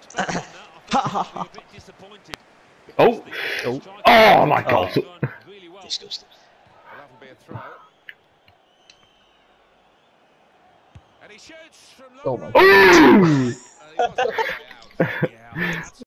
Oh! Oh. Oh my God! Disgusting. Oh my God. Ooh!